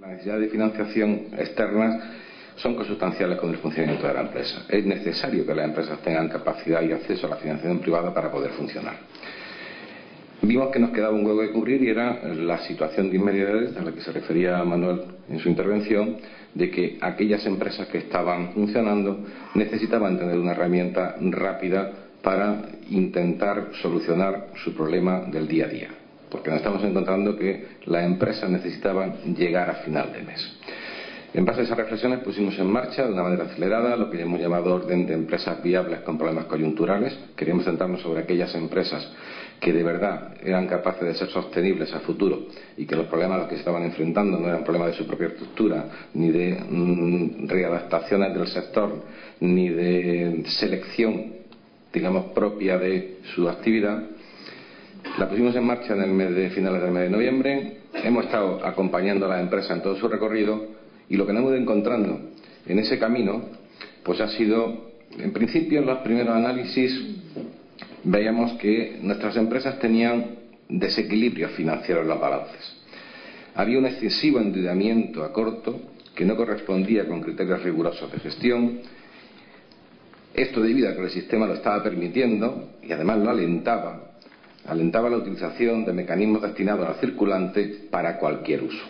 La necesidad de financiación externa son consustanciales con el funcionamiento de la empresa. Es necesario que las empresas tengan capacidad y acceso a la financiación privada para poder funcionar. Vimos que nos quedaba un hueco que cubrir y era la situación de inmediatez a la que se refería Manuel en su intervención, de que aquellas empresas que estaban funcionando necesitaban tener una herramienta rápida para intentar solucionar su problema del día a día, porque nos estamos encontrando que las empresas necesitaban llegar a final de mes. En base a esas reflexiones pusimos en marcha de una manera acelerada lo que hemos llamado orden de empresas viables con problemas coyunturales. Queríamos centrarnos sobre aquellas empresas que de verdad eran capaces de ser sostenibles a futuro y que los problemas a los que se estaban enfrentando no eran problemas de su propia estructura, ni de readaptaciones del sector, ni de selección, digamos, propia de su actividad. La pusimos en marcha en el mes de finales del mes de noviembre. Hemos estado acompañando a las empresas en todo su recorrido y lo que nos hemos ido encontrando en ese camino pues ha sido, en principio, en los primeros análisis veíamos que nuestras empresas tenían desequilibrios financieros en los balances. Había un excesivo endeudamiento a corto que no correspondía con criterios rigurosos de gestión. Esto debido a que el sistema lo estaba permitiendo y además lo alentaba la utilización de mecanismos destinados al circulante para cualquier uso.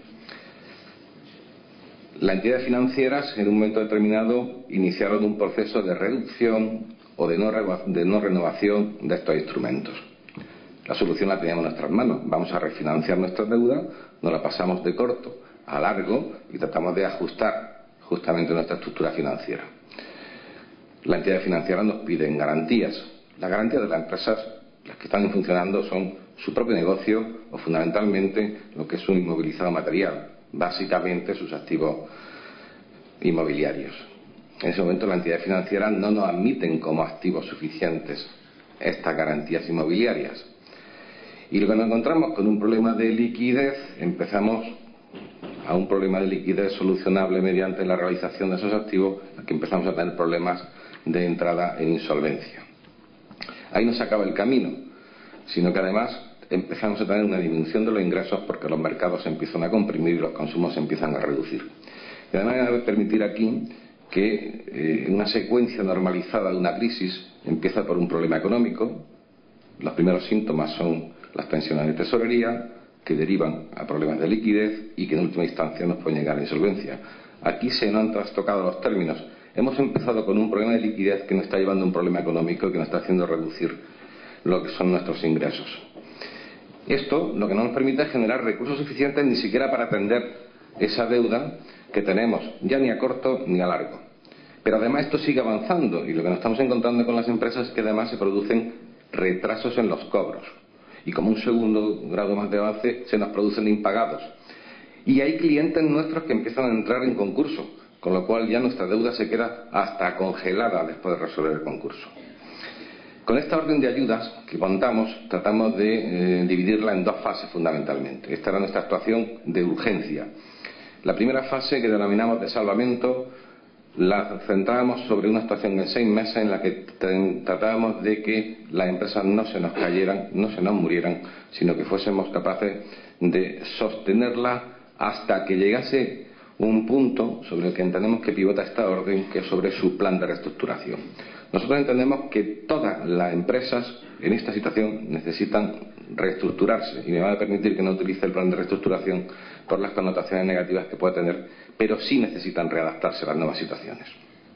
Las entidades financieras en un momento determinado iniciaron un proceso de reducción o de no renovación de estos instrumentos. La solución la teníamos en nuestras manos. Vamos a refinanciar nuestra deuda, nos la pasamos de corto a largo y tratamos de ajustar justamente nuestra estructura financiera. Las entidades financieras nos piden garantías. Las garantías de las empresas, las que están funcionando, son su propio negocio o fundamentalmente lo que es un inmovilizado material, básicamente sus activos inmobiliarios. En ese momento las entidades financieras no nos admiten como activos suficientes estas garantías inmobiliarias. Y lo que nos encontramos con un problema de liquidez, empezamos a un problema de liquidez solucionable mediante la realización de esos activos, que empezamos a tener problemas de entrada en insolvencia. Ahí no se acaba el camino, sino que además empezamos a tener una disminución de los ingresos porque los mercados se empiezan a comprimir y los consumos se empiezan a reducir. Y además me va a permitir aquí que una secuencia normalizada de una crisis empieza por un problema económico. Los primeros síntomas son las tensiones de tesorería, que derivan a problemas de liquidez y que en última instancia nos pueden llegar a insolvencia. Aquí se nos han trastocado los términos. Hemos empezado con un problema de liquidez que nos está llevando a un problema económico que nos está haciendo reducir lo que son nuestros ingresos. Esto lo que no nos permite es generar recursos suficientes ni siquiera para atender esa deuda que tenemos, ya ni a corto ni a largo. Pero además esto sigue avanzando y lo que nos estamos encontrando con las empresas es que además se producen retrasos en los cobros. Y como un segundo grado más de avance se nos producen impagados. Y hay clientes nuestros que empiezan a entrar en concurso, con lo cual ya nuestra deuda se queda hasta congelada después de resolver el concurso. Con esta orden de ayudas que contamos, tratamos de dividirla en dos fases fundamentalmente. Esta era nuestra actuación de urgencia. La primera fase, que denominamos de salvamento, la centrábamos sobre una actuación en 6 meses en la que tratábamos de que las empresas no se nos cayeran, no se nos murieran, sino que fuésemos capaces de sostenerla hasta que llegase un punto sobre el que entendemos que pivota esta orden, que es sobre su plan de reestructuración. Nosotros entendemos que todas las empresas en esta situación necesitan reestructurarse y me va a permitir que no utilice el plan de reestructuración por las connotaciones negativas que puede tener, pero sí necesitan readaptarse a las nuevas situaciones.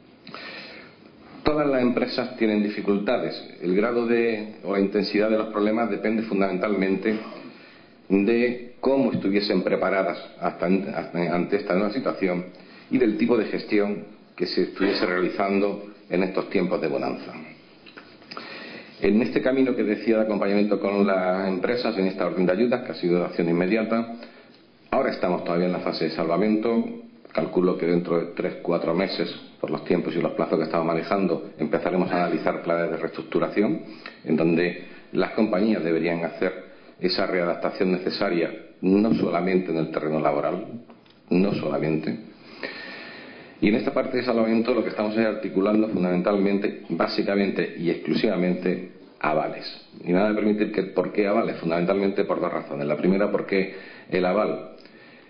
Todas las empresas tienen dificultades. El grado o la intensidad de los problemas depende fundamentalmente de cómo estuviesen preparadas ante esta nueva situación y del tipo de gestión que se estuviese realizando en estos tiempos de bonanza. En este camino que decía de acompañamiento con las empresas, en esta orden de ayudas, que ha sido de acción inmediata, ahora estamos todavía en la fase de salvamento. Calculo que dentro de 3-4 meses, por los tiempos y los plazos que estamos manejando, empezaremos a analizar planes de reestructuración, en donde las compañías deberían hacer esa readaptación necesaria, no solamente en el terreno laboral, no solamente. Y en esta parte de salvamento lo que estamos es articulando fundamentalmente, básicamente y exclusivamente avales. Y me va a permitir que, ¿por qué avales? Fundamentalmente por 2 razones. La primera, porque el aval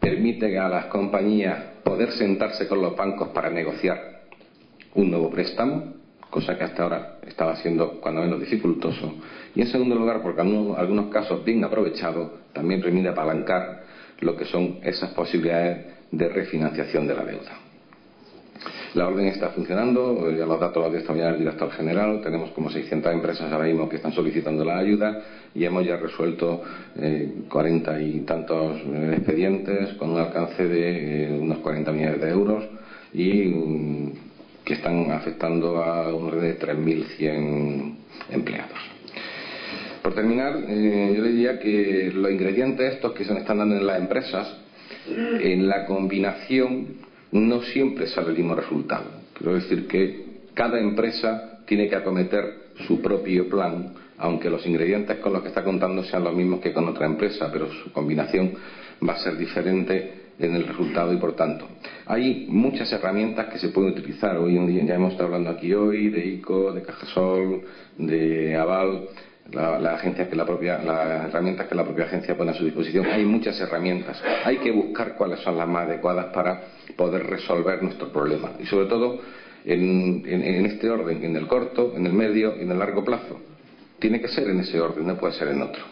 permite a las compañías poder sentarse con los bancos para negociar un nuevo préstamo, cosa que hasta ahora estaba siendo cuando menos dificultoso. Y en segundo lugar, porque en algunos casos bien aprovechados, también permite apalancar lo que son esas posibilidades de refinanciación de la deuda. La orden está funcionando, ya los datos los dio esta mañana el director general, tenemos como 600 empresas ahora mismo que están solicitando la ayuda y hemos ya resuelto 40 y tantos expedientes con un alcance de unos 40 millones de euros y que están afectando a un orden de 3.100 empleados. Por terminar, yo le diría que los ingredientes estos que se están dando en las empresas, en la combinación no siempre sale el mismo resultado. Quiero decir que cada empresa tiene que acometer su propio plan, aunque los ingredientes con los que está contando sean los mismos que con otra empresa, pero su combinación va a ser diferente en el resultado y por tanto hay muchas herramientas que se pueden utilizar. Hoy en día ya hemos estado hablando aquí hoy de ICO, de Cajasol, de Aval, las herramientas que la propia agencia pone a su disposición. Hay muchas herramientas, hay que buscar cuáles son las más adecuadas para poder resolver nuestro problema y sobre todo en este orden, en el corto, en el medio y en el largo plazo. Tiene que ser en ese orden, no puede ser en otro.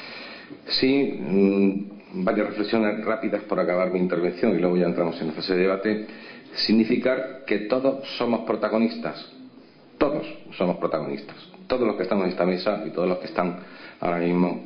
Sí, varias reflexiones rápidas por acabar mi intervención y luego ya entramos en la fase de debate. Significar que todos somos protagonistas. Todos somos protagonistas. Todos los que estamos en esta mesa y todos los que están ahora mismo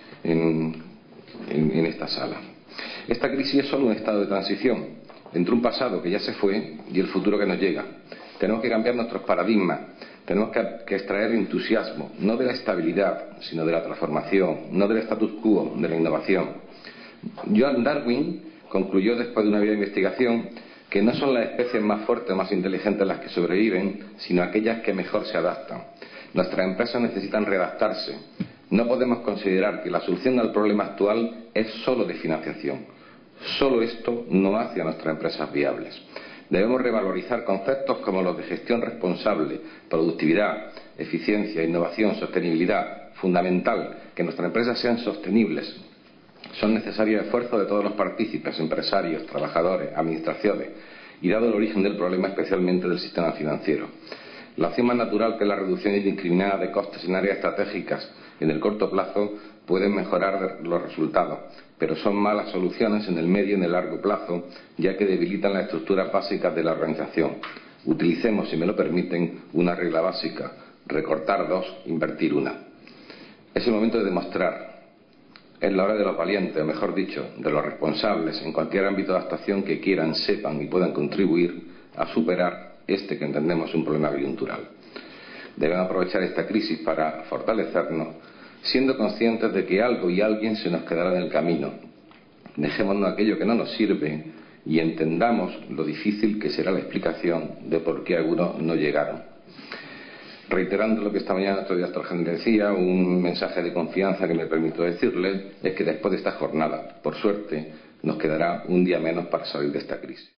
en esta sala. Esta crisis es solo un estado de transición entre un pasado que ya se fue y el futuro que nos llega. Tenemos que cambiar nuestros paradigmas. Tenemos que extraer entusiasmo, no de la estabilidad, sino de la transformación, no del status quo, de la innovación. John Darwin concluyó después de una vida de investigación que no son las especies más fuertes o más inteligentes las que sobreviven, sino aquellas que mejor se adaptan. Nuestras empresas necesitan readaptarse. No podemos considerar que la solución al problema actual es solo de financiación. Solo esto no hace a nuestras empresas viables. Debemos revalorizar conceptos como los de gestión responsable, productividad, eficiencia, innovación, sostenibilidad. Fundamental que nuestras empresas sean sostenibles. Son necesarios esfuerzos de todos los partícipes, empresarios, trabajadores, administraciones, y dado el origen del problema, especialmente del sistema financiero. La opción más natural, que es la reducción indiscriminada de costes en áreas estratégicas en el corto plazo, pueden mejorar los resultados, pero son malas soluciones en el medio y en el largo plazo, ya que debilitan las estructuras básicas de la organización. Utilicemos, si me lo permiten, una regla básica: recortar 2, invertir 1. Es el momento de demostrar. Es la hora de los valientes, o mejor dicho, de los responsables en cualquier ámbito de actuación que quieran, sepan y puedan contribuir a superar este que entendemos un problema coyuntural. Debemos aprovechar esta crisis para fortalecernos, siendo conscientes de que algo y alguien se nos quedará en el camino. Dejémonos aquello que no nos sirve y entendamos lo difícil que será la explicación de por qué algunos no llegaron. Reiterando lo que esta mañana nuestro director general decía, un mensaje de confianza que me permito decirle es que después de esta jornada, por suerte, nos quedará un día menos para salir de esta crisis.